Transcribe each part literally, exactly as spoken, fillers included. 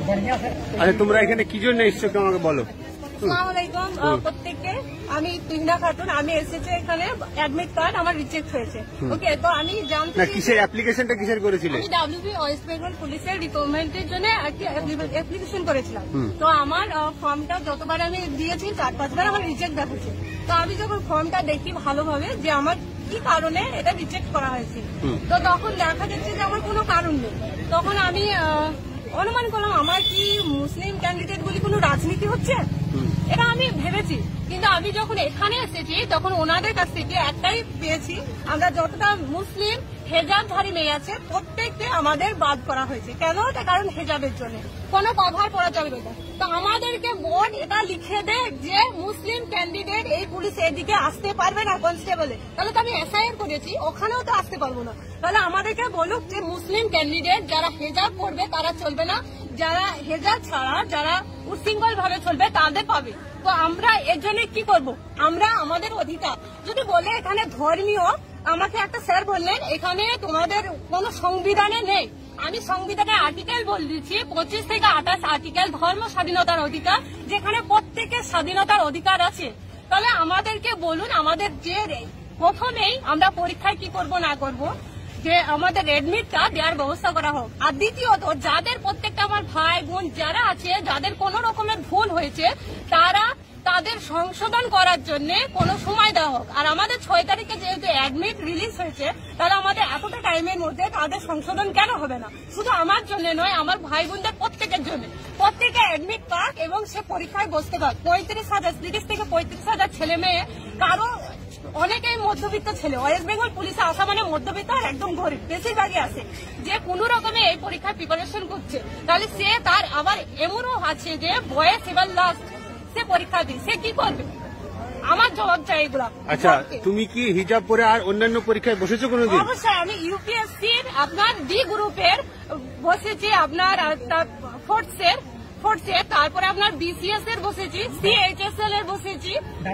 আচ্ছা তোমরা এখানে কি জন্য এসছো আমাকে বলো। আসসালামু আলাইকুম প্রত্যেককে, আমি তুহিনা খাতুন। আমি এসেছি এখানে, অ্যাডমিট কার্ড আমার রিজেক্ট হয়েছে। ওকে, তো আমি জানতে না কিসের অ্যাপ্লিকেশনটা কিসের করেছিলে? আমি ডাব্লিউবি ওয়েস্ট বেঙ্গল পুলিশের রিক্রুটমেন্টের জন্য একটা অ্যাপ্লিকেশন করেছিলাম। তো আমার ফর্মটা যতবার আমি দিয়েছি চার পাঁচবার আমার রিজেক্ট দেখাচ্ছে। তো আমি যখন ফর্মটা দেখি ভালোভাবে যে আমার কি কারণে এটা রিজেক্ট করা হয়েছে, তো তখন দেখা যাচ্ছে যে আমার কোনো কারণ নেই। তখন আমি অনুমান করলাম আমার কি মুসলিম ক্যান্ডিডেট বলে কোনো রাজনীতি হচ্ছে, এটা আমি ভেবেছি। কিন্তু আমি যখন এখানে এসেছি তখন ওনাদের কাছ থেকে একটাই পেয়েছি, আমরা যতটা মুসলিম হেজাবধারী মেয়ে আছে প্রত্যেককে আমাদের বাদ করা হয়েছে। কেন? কারণ হেজাবের জন্য কোনো কভার পরা যাবে না। তো আমাদেরকে বোর্ড এটা লিখে দেয় যে মুসলিম ক্যান্ডিডেট এই পুলিশ এদিকে আসতে পারবে না কনস্টেবলে, তাহলে তো আমি এসআইআর করেছি, ওখানেও তো আসতে পারবো না। তাহলে আমাদেরকে বলুক যে মুসলিম ক্যান্ডিডেট যারা হেজাব করবে তারা চলবে না, যারা হেজাব ছাড়া যারা উশৃঙ্খল ভাবে চলবে তাদের পাবে। তো আমরা এর জন্য কি করব? আমরা আমাদের অধিকার যদি বলে এখানে ধর্মীয়, আমাকে একটা স্যার বললেন এখানে তোমাদের কোন সংবিধানে নেই। আমি সংবিধানের আর্টিকেল বলে দিচ্ছি, পঁচিশ থেকে আঠাশ আর্টিকেল ধর্ম স্বাধীনতার অধিকার, যেখানে প্রত্যেকের স্বাধীনতার অধিকার আছে। তাহলে আমাদেরকে বলুন, আমাদের যে প্রথমেই আমরা পরীক্ষায় কি করব না করব, যে আমাদের এডমিটটা দেওয়ার ব্যবস্থা করা হোক। আর দ্বিতীয়ত যাদের প্রত্যেকটা আমার ভাই বোন যারা আছে, যাদের কোন রকমের ভুল হয়েছে, তারা তাদের সংশোধন করার জন্য কোনো সময় দেওয়া হোক। আর আমাদের ছয় তারিখে যেহেতু অ্যাডমিট রিলিজ হয়েছে, তাহলে আমাদের এতটা টাইমের মধ্যে তাদের সংশোধন কেন হবে না? শুধু আমার জন্য নয়, আমার ভাই বোনদের প্রত্যেকের জন্য, প্রত্যেকে অ্যাডমিট পাক এবং সে পরীক্ষায় বসতে পাক। পঁয়ত্রিশ হাজার তিরিশ থেকে পঁয়ত্রিশ হাজার ছেলে মেয়ে, কারো অনেকেই মধ্যবিত্ত ছেলে, ওয়েস্ট বেঙ্গল পুলিশে আসা মানে মধ্যবিত্ত আর একদম গরিব বেশিরভাগই আছে, যে কোন রকমে এই পরীক্ষার প্রিপারেশন করছে। তাহলে সে তার আবার এমনও আছে যে বয়স এবার লাস্ট, সে পরীক্ষা দিই, সে কি করবে? আমার জবাব চাই এগুলা। আচ্ছা, তুমি কি হিজাব পরে আর অন্যান্য পরীক্ষায় বসেছো কোনোদিন? অবশ্যই, আমি ইউপিএসসির আপনার ডি গ্রুপের বসেছি, আপনার ফোর্থসের ফোর্থসের তারপরে আপনার বিসিএস এর বসেছি, সিএইচএসএল এর বসেছি।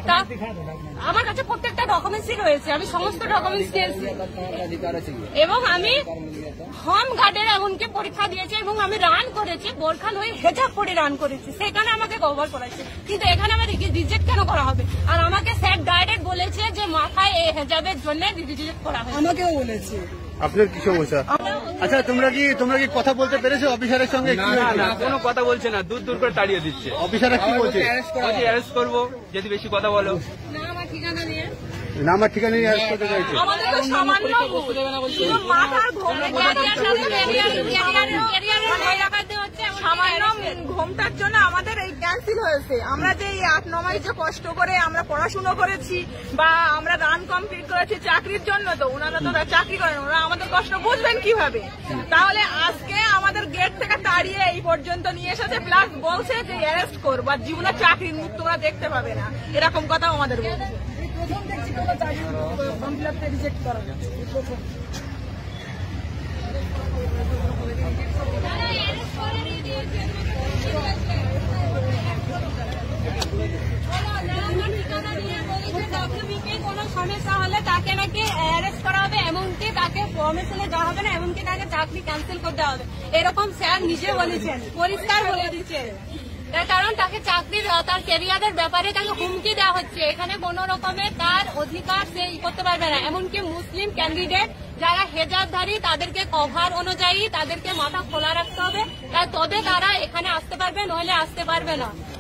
আমার কাছে প্রত্যেকটা ডকুমেন্টসই রয়েছে, আমি সমস্ত ডকুমেন্টস দিয়েছি। এবং আমি হোম গার্ডের এমনকি পরীক্ষা দিয়েছি এবং আমি রান করেছি, বোরখান হয়ে হেজাব পরে রান করেছি, সেখানে আমাকে কভার করাইছে। কিন্তু এখানে আমার রিজেক্ট কেন করা হবে? আর আমাকে স্যার ডাইরেক্ট বলেছে যে মাথায় এই হেজাবের জন্য রিজেক্ট করা হবে। আমাকেও বলেছে। আপনার কি সমস্যা? আচ্ছা, তোমরা কি তোমরা কি কথা বলতে পেরেছো অফিসারের সঙ্গে? না, কোনো কথা বলছে না, দূর দূর করে তাড়িয়ে দিচ্ছে। অফিসাররা কি বলছে? অ্যারেস্ট করবো যদি বেশি কথা বলো। না, আমার ঠিকানা নিয়ে না, আমার ঠিকানা নিয়ে অ্যারেস্ট করতে চাইছে। আমাদের তো সামান্য মাথার সামান্য ঘোমটার জন্য আমাদের এই ক্যান্সেল হয়েছে। আমরা যে এই আট ন মাস যে কষ্ট করে আমরা পড়াশুনো করেছি বা আমরা রান কমপ্লিট করেছি চাকরির জন্য, তো ওনারা তো চাকরি করেন, ওরা আমাদের কষ্ট বুঝবেন কিভাবে? তাহলে আজকে আমাদের গেট থেকে তাড়িয়ে এই পর্যন্ত নিয়ে এসেছে, প্লাস বলছে যে অ্যারেস্ট করবো আর জীবনের চাকরির মুখ তোমরা দেখতে পাবে না, এরকম কথাও আমাদের বলছে। প্রথম দেখছি কোনো চাকরি ফর্ম ফিল আপটা রিজেক্ট করা প্রথম। কোন সমস্যা হলে তাকে নাকি অ্যারেস্ট করা হবে, এমনকি তাকে ফরমেশনে যাওয়া হবে না, এমনকি তাকে চাকরি ক্যান্সেল করতে হবে, এরকম স্যার নিজে বলেছেন, পরিষ্কার বলে দিচ্ছেন। তার কারণ তাকে চাকরির তার ক্যারিয়ারের ব্যাপারে তাকে হুমকি দেওয়া হচ্ছে। এখানে কোন রকমের তার অধিকার সে করতে পারবে না। এমনকি মুসলিম ক্যান্ডিডেট যারা হেজাবধারী তাদেরকে কভার অনুযায়ী তাদেরকে মাথা খোলা রাখতে হবে, তবে তারা এখানে আসতে পারবে, নইলে আসতে পারবে না।